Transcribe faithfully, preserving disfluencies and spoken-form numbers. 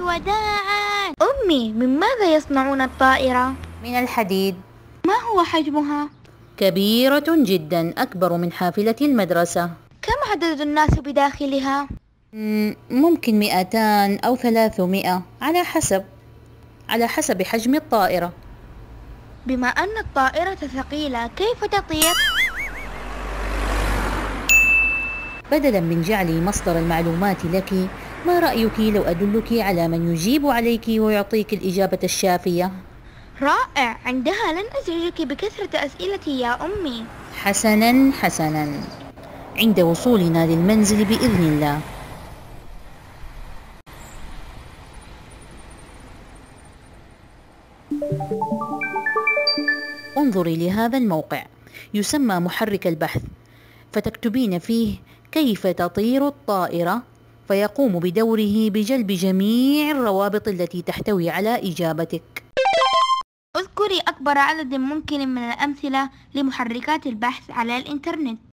وداعاً. أمي، من ماذا يصنعون الطائرة؟ من الحديد. ما هو حجمها؟ كبيرة جدا، أكبر من حافلة المدرسة. كم عدد الناس بداخلها؟ ممكن مئتان أو ثلاثمائة، على حسب على حسب حجم الطائرة. بما أن الطائرة ثقيلة، كيف تطير؟ بدلا من جعلي مصدر المعلومات لك، ما رأيك لو أدلك على من يجيب عليك ويعطيك الإجابة الشافية؟ رائع، عندها لن أزعجك بكثرة أسئلتي يا أمي. حسنا حسنا، عند وصولنا للمنزل بإذن الله. انظري لهذا الموقع، يسمى محرك البحث، فتكتبين فيه كيف تطير الطائرة، فيقوم بدوره بجلب جميع الروابط التي تحتوي على إجابتك. اذكري أكبر عدد ممكن من الأمثلة لمحركات البحث على الإنترنت.